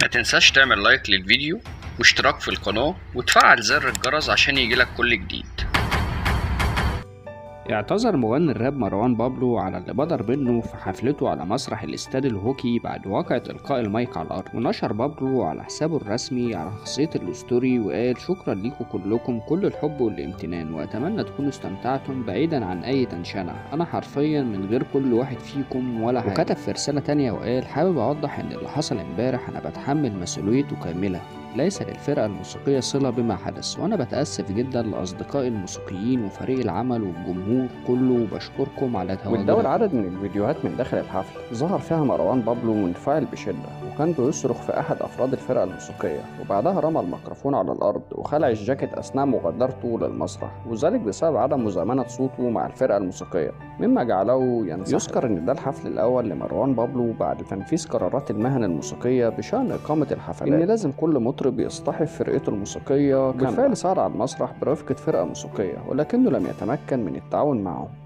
ما تنساش تعمل لايك للفيديو واشتراك في القناة وتفعل زر الجرس عشان يجيلك كل جديد. اعتذر مغني الراب مروان بابلو على اللي بدر منه في حفلته على مسرح الاستاد الهوكي بعد واقعة إلقاء المايك على الأرض. ونشر بابلو على حسابه الرسمي على خاصية الستوري وقال: شكرا ليكم كلكم، كل الحب والامتنان، وأتمنى تكونوا استمتعتم بعيدا عن أي تنشنة، أنا حرفيا من غير كل واحد فيكم ولا حاجة. وكتب في رسالة تانية وقال: حابب أوضح إن اللي حصل امبارح أنا بتحمل مسؤوليته كاملة، ليس للفرقة الموسيقية صلة بما حدث، وأنا بتأسف جدا لأصدقائي الموسيقيين وفريق العمل والجمهور كله، وبشكركم على تواجدكم. واتداول عدد من الفيديوهات من داخل الحفل ظهر فيها مروان بابلو منفعل بشدة، وكان بيصرخ في أحد أفراد الفرقة الموسيقية، وبعدها رمى الميكروفون على الأرض وخلع الجاكيت أثناء مغادرته للمسرح، وذلك بسبب عدم مزامنة صوته مع الفرقة الموسيقية، مما جعله ينسحب. يذكر إن ده الحفل الأول لمروان بابلو بعد تنفيذ قرارات المهن الموسيقية بشأن إقامة الحفلات، إن لازم كل مطرب يصطحب فرقته الموسيقية. بالفعل صعد على المسرح برفقة فرقة موسيقية، ولكنه لم يتمكن من التعاون معهم.